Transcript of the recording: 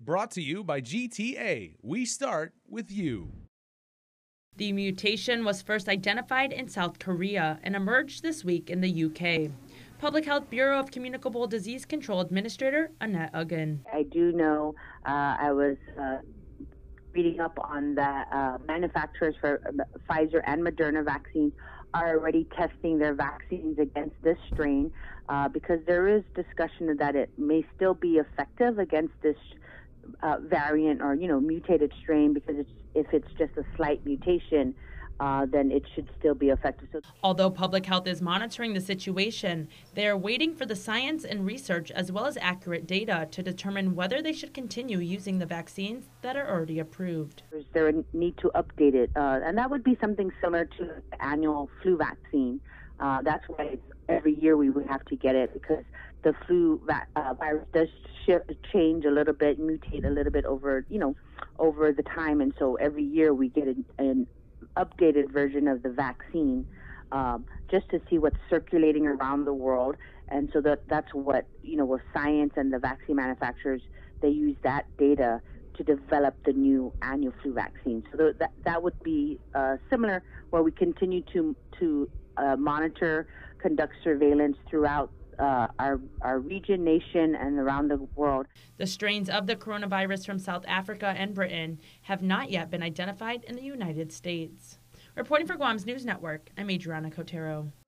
Brought to you by GTA. We start with you. The mutation was first identified in South Korea and emerged this week in the UK. Public Health Bureau of Communicable Disease Control Administrator Annette Uggan. I do know I was reading up on that manufacturers for Pfizer and Moderna vaccines are already testing their vaccines against this strain because there is discussion that it may still be effective against this variant or mutated strain, because if it's just a slight mutation, then it should still be effective. Although public health is monitoring the situation, they are waiting for the science and research as well as accurate data to determine whether they should continue using the vaccines that are already approved. There a need to update it, and that would be something similar to the annual flu vaccine. That's why every year we would have to get it, because the flu virus does change a little bit, mutate a little bit over the time, and so every year we get an updated version of the vaccine just to see what's circulating around the world. And so that's what with science and the vaccine manufacturers, they use that data to develop the new annual flu vaccine. So that would be similar, where we continue to monitor, conduct surveillance throughout our region, nation, and around the world. The strains of the coronavirus from South Africa and Britain have not yet been identified in the United States. Reporting for Guam's News Network, I'm Adriana Cotero.